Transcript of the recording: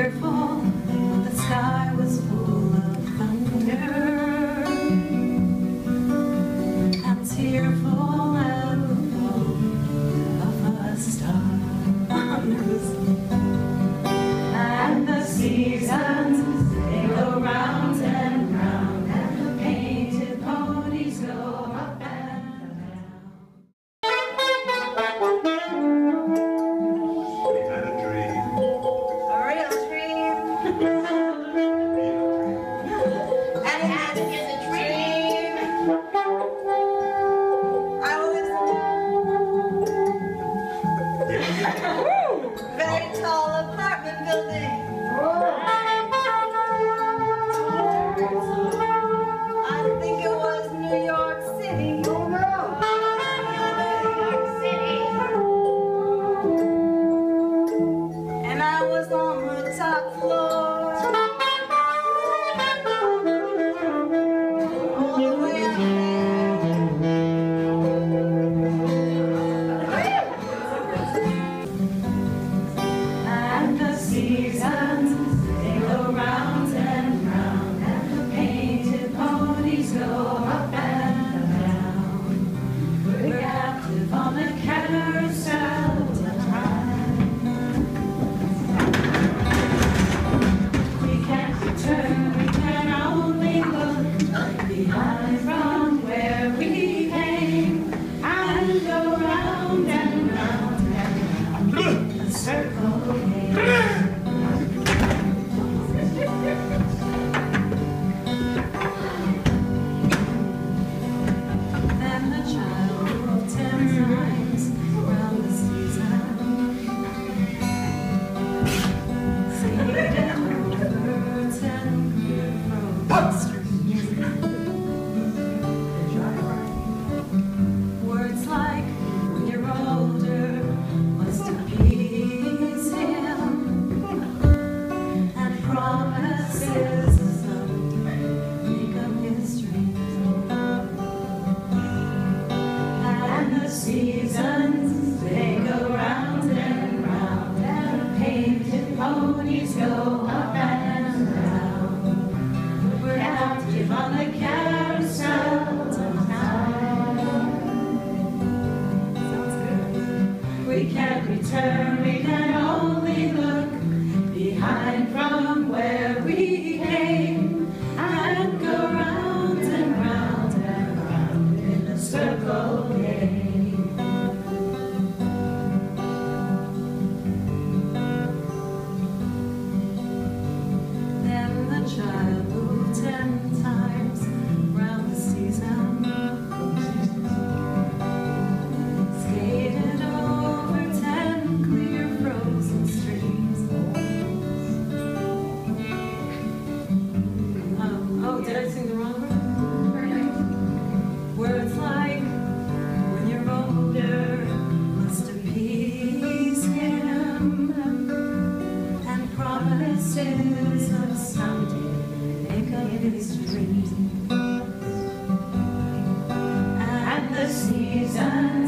fearful, but the sky was full of thunder, and tearful and full of a star. And the seasons, they go round and round, and the painted ponies go up and down. We had a dream. A real dream. And as in the dream, I was very tall apartment building. I think it was New York City. Oh no! New York City. And I was on the top floor. All the way up and the seasons, they go round and round, and the painted ponies go up and down. We're captive on the carousel of time. We can't return, we can only look behind from where we came, and go round and round and round the circle game. Then the child walked 10 times round the season, skated over 10 clear frozen streets. Words like, when you're older, must appease him, and promises of someday make up his dreams. And the seasons, they go round and round, and the painted ponies go up and down. We're active on the carousel of time. Sounds good. We can't return, we can only look behind from where we came, and go round and round and round in a circle game. Then the child moved 10 times round the season, skated over 10 clear frozen streams. Oh, did I sing the wrong word? Words like, when you're older, must appease him, and promises of someday make up his dreams. And the seasons,